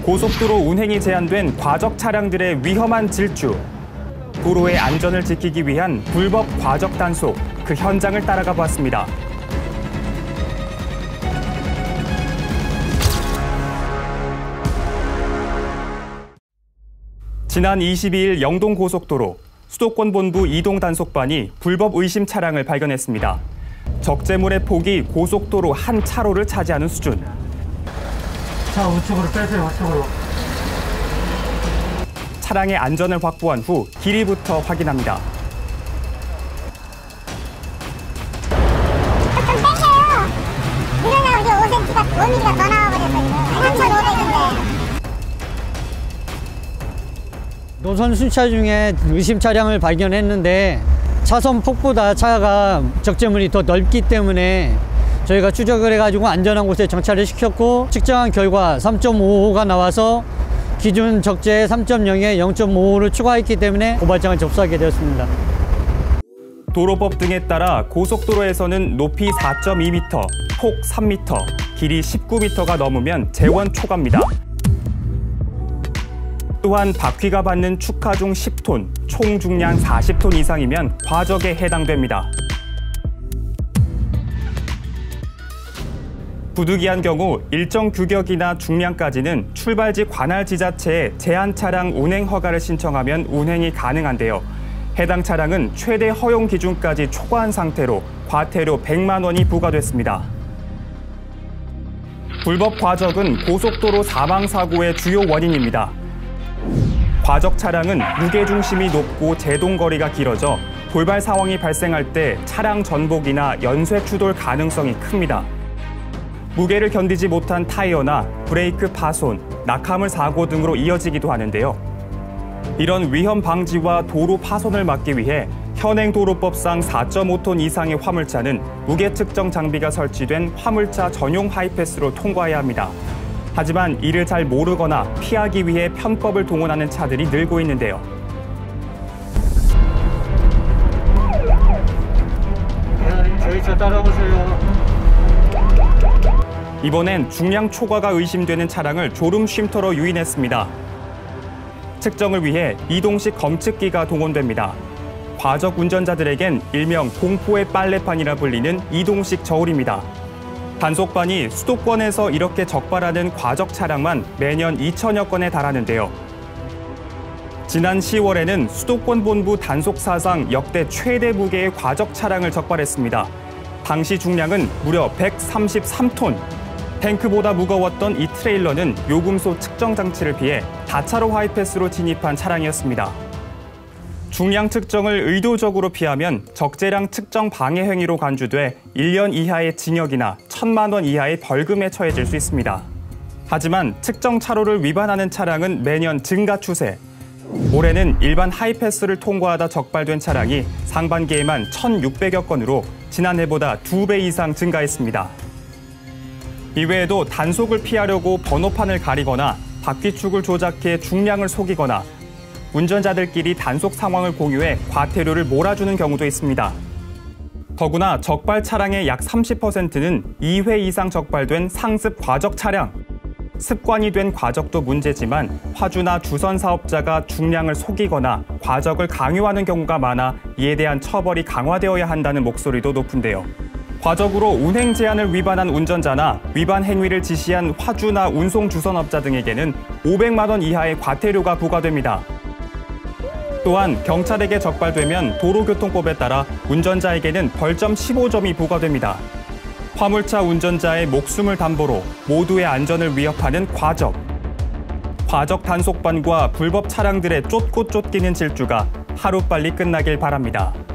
고속도로 운행이 제한된 과적 차량들의 위험한 질주. 도로의 안전을 지키기 위한 불법 과적 단속, 그 현장을 따라가 봤습니다. 지난 22일 영동고속도로 수도권 본부 이동 단속반이 불법 의심 차량을 발견했습니다. 적재물의 폭이 고속도로 한 차로를 차지하는 수준. 차 우측으로 빼세요, 우측으로. 차량의 안전을 확보한 후 길이부터 확인합니다. 좀 땡겨요. 이러냐 우리 5cm가 5mm가 더 나와버렸어. 3,500인데. 노선 순차 중에 의심 차량을 발견했는데 차선 폭보다 차가 적재물이 더 넓기 때문에 저희가 추적을 해가지고 안전한 곳에 정차를 시켰고 측정한 결과 3.55가 나와서 기준 적재 3.0에 0.55를 추가했기 때문에 고발장을 접수하게 되었습니다. 도로법 등에 따라 고속도로에서는 높이 4.2m, 폭 3m, 길이 19m가 넘으면 재원 초과입니다. 또한 바퀴가 받는 축하중 10톤, 총 중량 40톤 이상이면 과적에 해당됩니다. 부득이한 경우 일정 규격이나 중량까지는 출발지 관할 지자체에 제한 차량 운행 허가를 신청하면 운행이 가능한데요. 해당 차량은 최대 허용 기준까지 초과한 상태로 과태료 100만 원이 부과됐습니다. 불법 과적은 고속도로 사망사고의 주요 원인입니다. 과적 차량은 무게중심이 높고 제동거리가 길어져 돌발 상황이 발생할 때 차량 전복이나 연쇄 추돌 가능성이 큽니다. 무게를 견디지 못한 타이어나 브레이크 파손, 낙하물 사고 등으로 이어지기도 하는데요. 이런 위험 방지와 도로 파손을 막기 위해 현행 도로법상 4.5톤 이상의 화물차는 무게 측정 장비가 설치된 화물차 전용 하이패스로 통과해야 합니다. 하지만 이를 잘 모르거나 피하기 위해 편법을 동원하는 차들이 늘고 있는데요. 저희 차 따라오세요. 이번엔 중량 초과가 의심되는 차량을 졸음 쉼터로 유인했습니다. 측정을 위해 이동식 검측기가 동원됩니다. 과적 운전자들에겐 일명 공포의 빨래판이라 불리는 이동식 저울입니다. 단속반이 수도권에서 이렇게 적발하는 과적 차량만 매년 2천여 건에 달하는데요. 지난 10월에는 수도권 본부 단속 사상 역대 최대 무게의 과적 차량을 적발했습니다. 당시 중량은 무려 133톤. 탱크보다 무거웠던 이 트레일러는 요금소 측정 장치를 피해 다차로 하이패스로 진입한 차량이었습니다. 중량 측정을 의도적으로 피하면 적재량 측정 방해 행위로 간주돼 1년 이하의 징역이나 1,000만 원 이하의 벌금에 처해질 수 있습니다. 하지만 측정 차로를 위반하는 차량은 매년 증가 추세. 올해는 일반 하이패스를 통과하다 적발된 차량이 상반기에만 1,600여 건으로 지난해보다 2배 이상 증가했습니다. 이외에도 단속을 피하려고 번호판을 가리거나 바퀴축을 조작해 중량을 속이거나 운전자들끼리 단속 상황을 공유해 과태료를 몰아주는 경우도 있습니다. 더구나 적발 차량의 약 30%는 2회 이상 적발된 상습 과적 차량. 습관이 된 과적도 문제지만 화주나 주선 사업자가 중량을 속이거나 과적을 강요하는 경우가 많아 이에 대한 처벌이 강화되어야 한다는 목소리도 높은데요. 과적으로 운행 제한을 위반한 운전자나 위반 행위를 지시한 화주나 운송 주선업자 등에게는 500만 원 이하의 과태료가 부과됩니다. 또한 경찰에게 적발되면 도로교통법에 따라 운전자에게는 벌점 15점이 부과됩니다. 화물차 운전자의 목숨을 담보로 모두의 안전을 위협하는 과적. 과적 단속반과 불법 차량들의 쫓고 쫓기는 질주가 하루빨리 끝나길 바랍니다.